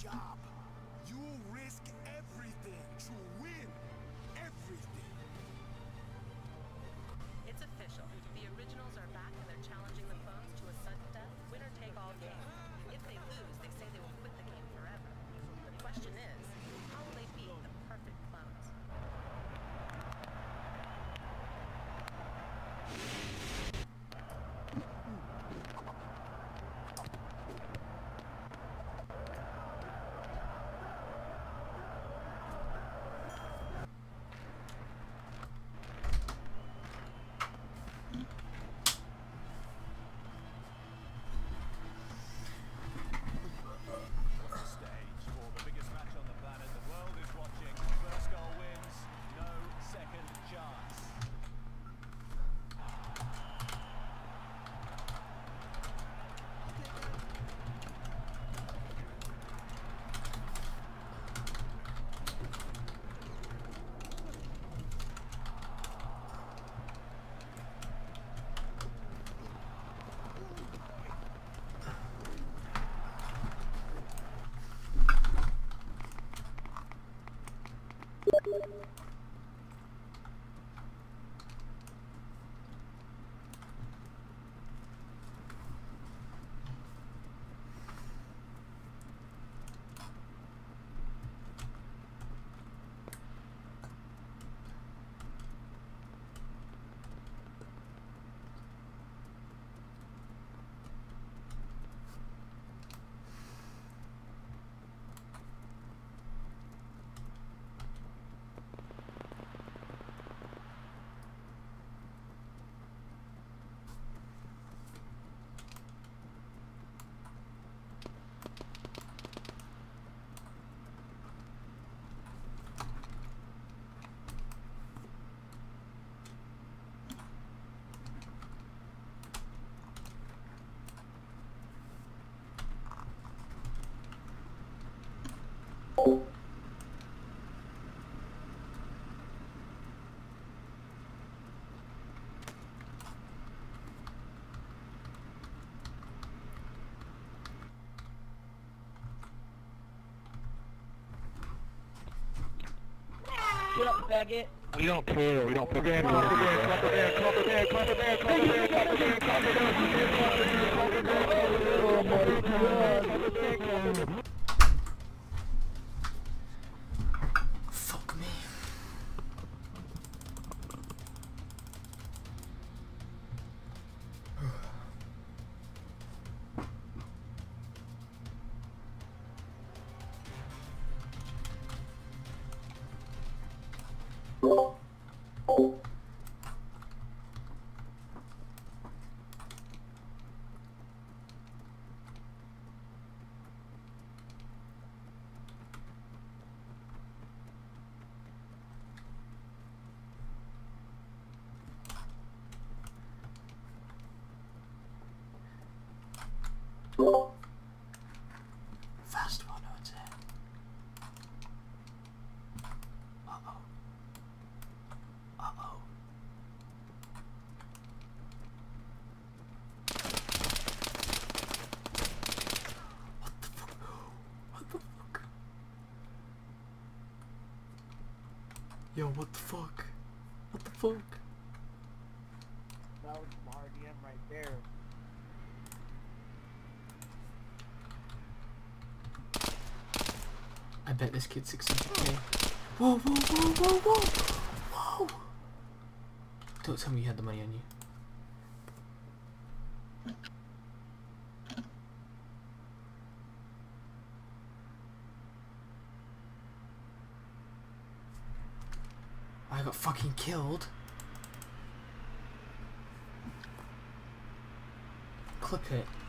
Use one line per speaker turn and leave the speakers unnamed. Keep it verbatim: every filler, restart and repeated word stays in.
job. You'll risk everything to win everything.
It's official. The originals are back and they're challenging the clones to a sudden death, winner-take-all game. If they lose, they say they will quit the game forever. The question is, how will they beat the perfect clones?
Get up, faggot.
We don't care, we don't care. Come up the bear, come up the bear, come up the bear, come up the bear, come up the bear, come up the bear, come up the bear, come up the bear, come up the bear, oh my god.
Fuck me. Fast one, I would say. Uh-oh. Uh-oh. What the fuck? What the fuck? Yo, what the fuck? What the fuck?
That was some R D M right there.
I bet this kid's six hundred K. Whoa, whoa, whoa, whoa, whoa! Whoa! Don't tell me you had the money on you. I got fucking killed. Clip it.